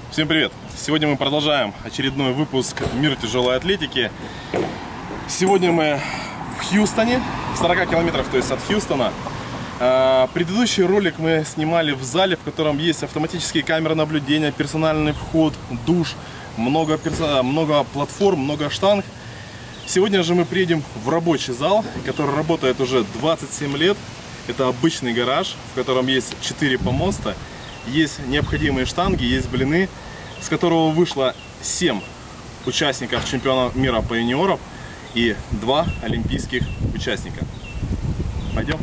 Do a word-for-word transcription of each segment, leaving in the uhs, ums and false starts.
Всем привет! Сегодня мы продолжаем очередной выпуск «Мир тяжелой атлетики». Сегодня мы в Хьюстоне, в сорока километрах, то есть от Хьюстона. Предыдущий ролик мы снимали в зале, в котором есть автоматические камеры наблюдения, персональный вход, душ, много, персо... много платформ, много штанг. Сегодня же мы приедем в рабочий зал, который работает уже двадцать семь лет. Это обычный гараж, в котором есть четыре помоста, есть необходимые штанги, есть блины, с которого вышло семь участников чемпионата мира по юниорам и два олимпийских участника. Пойдем.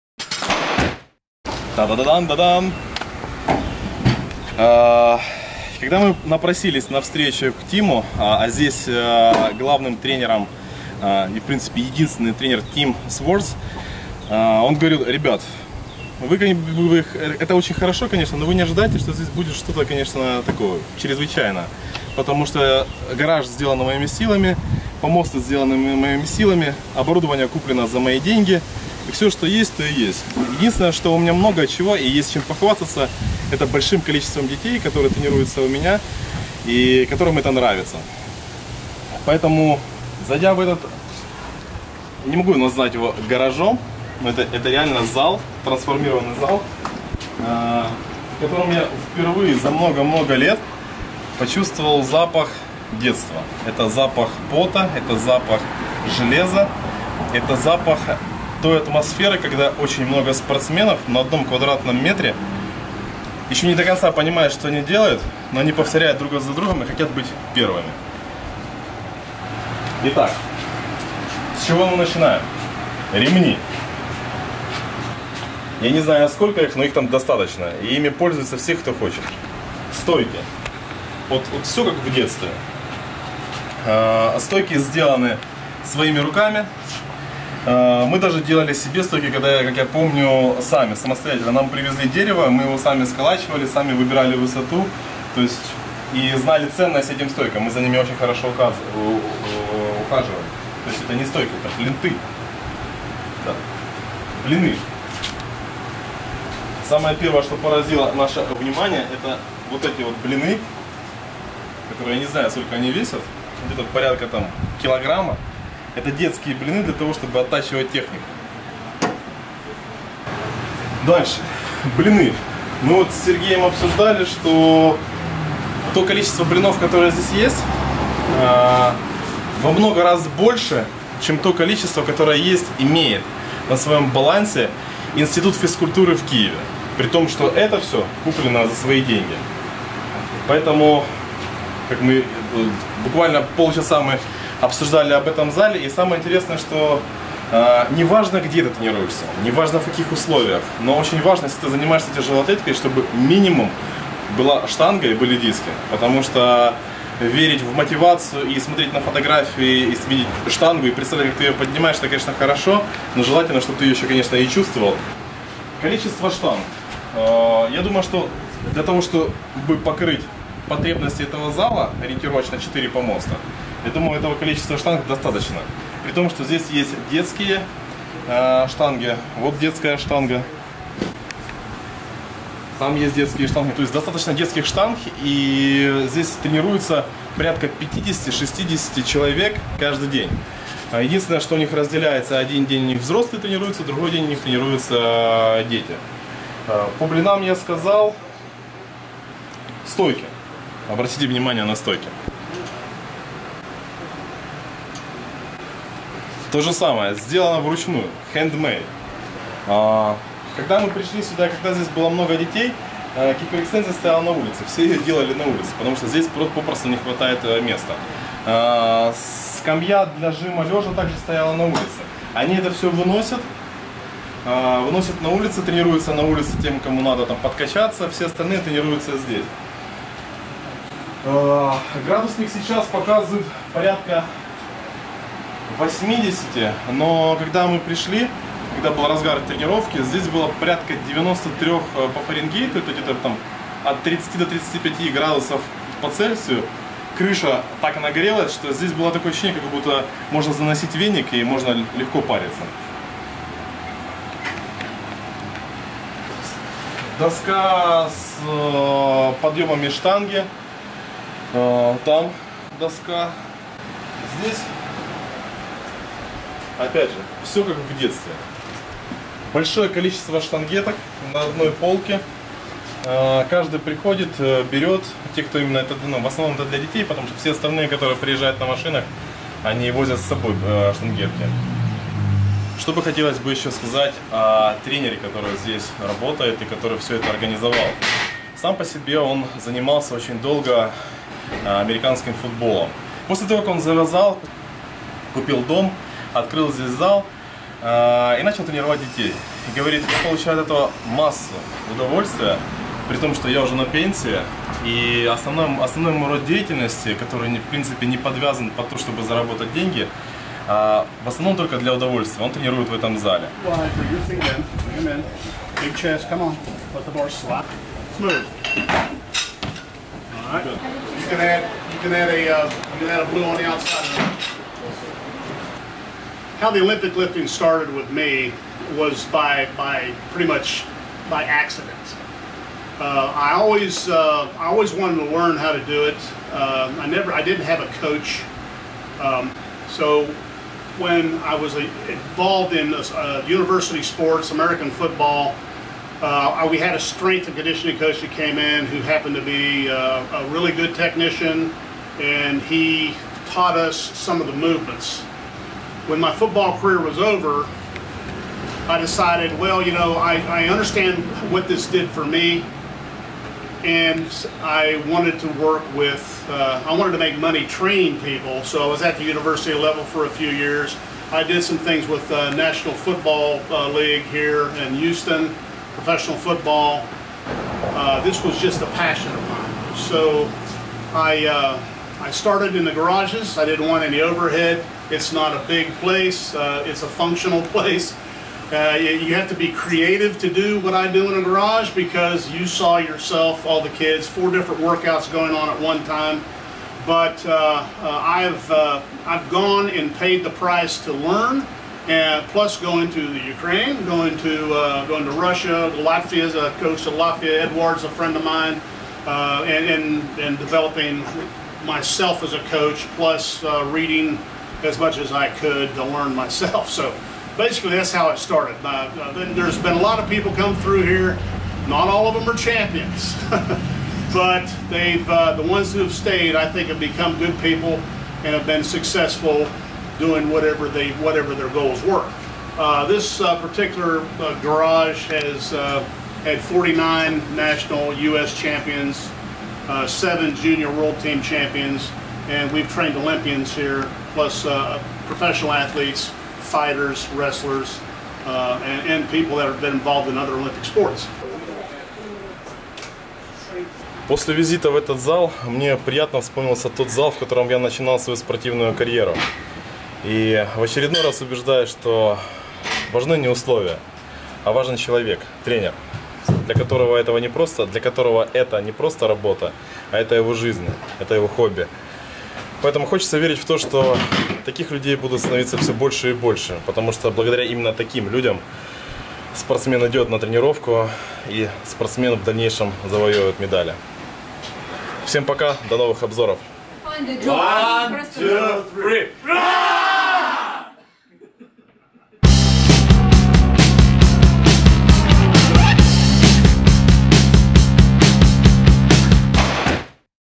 Та-да-да-дан-да-дан! Когда мы напросились на встречу к Тиму, а здесь главным тренером и в принципе единственный тренер Тим Свордс, он говорил: ребят, вы, вы, это очень хорошо, конечно, но вы не ожидайте, что здесь будет что-то, конечно, такое чрезвычайно. Потому что гараж сделан моими силами, помосты сделаны моими силами, оборудование куплено за мои деньги. И все, что есть, то и есть. Единственное, что у меня много чего и есть чем похвастаться, это большим количеством детей, которые тренируются у меня и которым это нравится. Поэтому, зайдя в этот, не могу назвать его гаражом, но это, это реально зал, трансформированный зал, э, в котором я впервые за много-много лет почувствовал запах детства. Это запах пота, это запах железа, это запах той атмосферы, когда очень много спортсменов на одном квадратном метре еще не до конца понимают, что они делают, но они повторяют друг за другом и хотят быть первыми. Итак, с чего мы начинаем? Ремни. Я не знаю, сколько их, но их там достаточно. И ими пользуются все, кто хочет. Стойки. Вот, вот все как в детстве. А, стойки сделаны своими руками. А, мы даже делали себе стойки, когда, как я помню, сами, самостоятельно. Нам привезли дерево, мы его сами сколачивали, сами выбирали высоту. То есть, и знали ценность этим стойкам. Мы за ними очень хорошо ухаживали. То есть это не стойка, это ленты. Да. Блины. Самое первое, что поразило наше внимание, это вот эти вот блины, которые, я не знаю, сколько они весят, где-то порядка там килограмма. Это детские блины для того, чтобы оттачивать технику. Дальше. Блины. Мы вот с Сергеем обсуждали, что то количество блинов, которое здесь есть, во много раз больше, чем то количество, которое есть, имеет на своем балансе Институт физкультуры в Киеве. При том, что это все куплено за свои деньги. Поэтому, как мы буквально полчаса мы обсуждали об этом зале, и самое интересное, что э, неважно, где ты тренируешься, неважно в каких условиях, но очень важно, если ты занимаешься тяжелой атлетикой, чтобы минимум была штанга и были диски. Потому что верить в мотивацию и смотреть на фотографии, и видеть штангу и представлять, как ты ее поднимаешь, это, конечно, хорошо, но желательно, чтобы ты ее еще, конечно, и чувствовал. Количество штанг. Я думаю, что для того, чтобы покрыть потребности этого зала, ориентировочно четыре помоста, я думаю, этого количества штанг достаточно. При том, что здесь есть детские штанги, вот детская штанга. Там есть детские штанги, то есть достаточно детских штанг, и здесь тренируется порядка пятидесяти-шестидесяти человек каждый день. Единственное, что у них разделяется: один день у них взрослые тренируются, другой день у них тренируются дети. По блинам я сказал. Стойки. Обратите внимание на стойки. То же самое, сделано вручную, handmade. Когда мы пришли сюда, когда здесь было много детей, кикбоксинг стояла на улице. Все ее делали на улице, потому что здесь попросту не хватает места. Скамья для жима лежа также стояла на улице. Они это все выносят, выносят на улице, тренируются на улице тем, кому надо там подкачаться, все остальные тренируются здесь. Градусник сейчас показывает порядка восьмидесяти, но когда мы пришли, когда был разгар тренировки, здесь было порядка девяноста трёх по Фаренгейту, это где-то там от тридцати до тридцати пяти градусов по Цельсию. Крыша так нагрелась, что здесь было такое ощущение, как будто можно заносить веник и можно легко париться. Доска с подъемами штанги, Там доска. Здесь, опять же, все как в детстве. Большое количество штангеток на одной полке. Каждый приходит, берет, те, кто именно это, ну, в основном это для детей, потому что все остальные, которые приезжают на машинах, они возят с собой штангетки. Что бы хотелось бы еще сказать о тренере, который здесь работает и который все это организовал. Сам по себе он занимался очень долго американским футболом. После того, как он завязал, купил дом, открыл здесь зал и начал тренировать детей. И говорит, я получаю от этого массу удовольствия, при том, что я уже на пенсии, и основной, основной мой род деятельности, который в принципе не подвязан под то, чтобы заработать деньги, а в основном только для удовольствия. Он тренирует в этом зале. How the Olympic lifting started with me was by by pretty much by accident. Uh, I always uh, I always wanted to learn how to do it. Uh, I never I didn't have a coach, um, so when I was involved in uh, university sports, American football, uh, we had a strength and conditioning coach that came in who happened to be uh, a really good technician, and he taught us some of the movements. When my football career was over, I decided, well, you know, I, I understand what this did for me, and I wanted to work with, uh, I wanted to make money training people, so I was at the university level for a few years. I did some things with the uh, National Football uh, League here in Houston, professional football. Uh, this was just a passion of mine. So I, uh, I started in the garages. I didn't want any overhead. It's not a big place. Uh, it's a functional place. Uh, you have to be creative to do what I do in a garage because you saw yourself, all the kids, four different workouts going on at one time. But uh, uh, I've, uh, I've gone and paid the price to learn, and plus going to the Ukraine, going to, uh, going to Russia, Latvia as a coach to Latvia, Edward's a friend of mine, uh, and, and, and developing myself as a coach, plus uh, reading as much as I could to learn myself. So basically that's how it started. Uh, uh, there's been a lot of people come through here. Not all of them are champions, but they've uh, the ones who have stayed, I think, have become good people and have been successful doing whatever they whatever their goals were. Uh, this uh, particular uh, garage has uh, had forty-nine national U S champions, uh, seven junior world team champions, and we've trained Olympians here, plus uh, professional athletes, fighters, wrestlers, uh, and, and people that have been involved in other Olympic sports. После визита в этот зал мне приятно вспомнился тот зал, в котором я начинал свою спортивную карьеру. И в очередной раз убеждаюсь, что важны не условия, а важен человек, тренер, для которого этого не просто, для которого это не просто работа, а это его жизнь, это его хобби. Поэтому хочется верить в то, что таких людей будут становиться все больше и больше, потому что благодаря именно таким людям спортсмен идет на тренировку, и спортсмен в дальнейшем завоевывает медали. Всем пока, до новых обзоров. One, two, three.